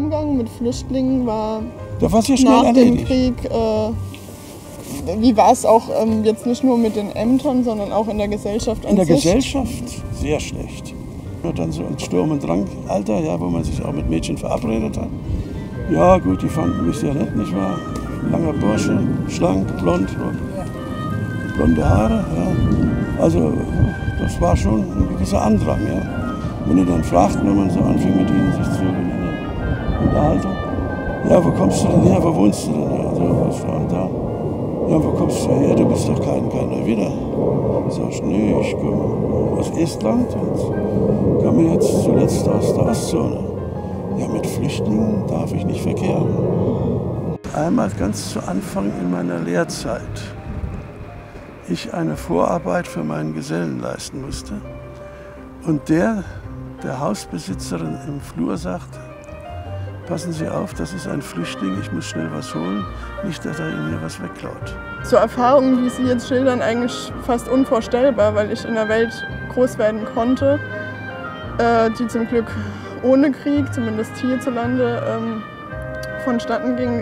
Umgang mit Flüchtlingen war Das war sehr schnell nach dem erledigt. Krieg? Wie war es auch jetzt nicht nur mit den Ämtern, sondern auch in der Gesellschaft an In der sich? Gesellschaft sehr schlecht. Und dann so ein Sturm- und Drang-Alter, ja, wo man sich auch mit Mädchen verabredet hat. Ja gut, die fanden mich sehr nett, nicht wahr? Langer Bursche, schlank, blond, blonde Haare. Ja. Also das war schon ein gewisser Andrang. Ja. Wenn die dann fragten, wenn man so anfing mit ihnen sich zu unterhalten. Ja, wo kommst du denn her, wo wohnst du denn her? So, was war denn da? Ja, wo kommst du her? Du bist doch keiner wieder. Sag ich, nee, ich komme aus Estland und komme jetzt zuletzt aus der Ostzone. Ja, mit Flüchtlingen darf ich nicht verkehren. Einmal ganz zu Anfang in meiner Lehrzeit ich eine Vorarbeit für meinen Gesellen leisten musste und der Hausbesitzerin im Flur sagte, passen Sie auf, das ist ein Flüchtling, ich muss schnell was holen, nicht, dass er mir was wegklaut. So Erfahrungen, wie Sie jetzt schildern, eigentlich fast unvorstellbar, weil ich in einer Welt groß werden konnte, die zum Glück ohne Krieg, zumindest hierzulande, vonstatten ging.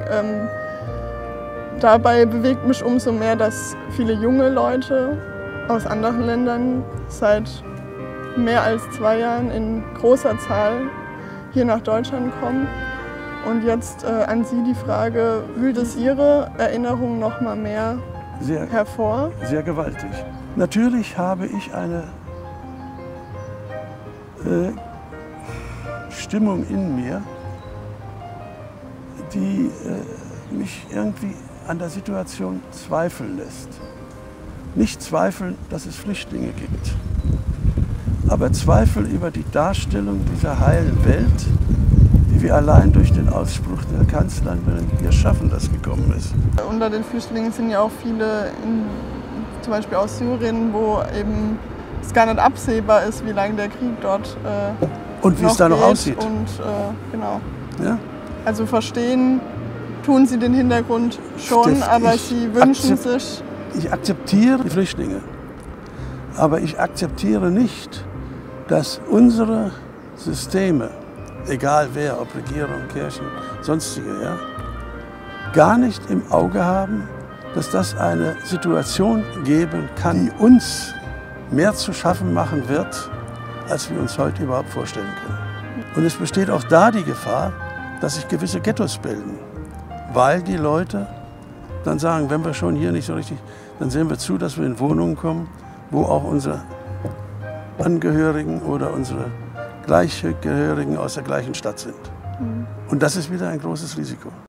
Dabei bewegt mich umso mehr, dass viele junge Leute aus anderen Ländern seit mehr als 2 Jahren in großer Zahl hier nach Deutschland kommen. Und jetzt an Sie die Frage, wühlt es Ihre Erinnerung noch mal mehr hervor? Sehr gewaltig. Natürlich habe ich eine Stimmung in mir, die mich irgendwie an der Situation zweifeln lässt. Nicht zweifeln, dass es Flüchtlinge gibt, aber Zweifel über die Darstellung dieser heilen Welt, die wir allein durch den Ausspruch der Kanzlerin, wir schaffen das, gekommen ist. Unter den Flüchtlingen sind ja auch viele, zum Beispiel aus Syrien, wo eben es gar nicht absehbar ist, wie lange der Krieg dort und wie es da noch aussieht. Und, genau. Ja? Also verstehen tun Sie den Hintergrund schon, aber Sie wünschen sich... Ich akzeptiere die Flüchtlinge, aber ich akzeptiere nicht, dass unsere Systeme, egal wer, ob Regierung, Kirchen, sonstige, ja, gar nicht im Auge haben, dass das eine Situation geben kann, die uns mehr zu schaffen machen wird, als wir uns heute überhaupt vorstellen können. Und es besteht auch da die Gefahr, dass sich gewisse Ghettos bilden, weil die Leute dann sagen, wenn wir schon hier nicht so richtig, dann sehen wir zu, dass wir in Wohnungen kommen, wo auch unsere Angehörigen oder unsere Gleichgehörigen aus der gleichen Stadt sind. Und das ist wieder ein großes Risiko.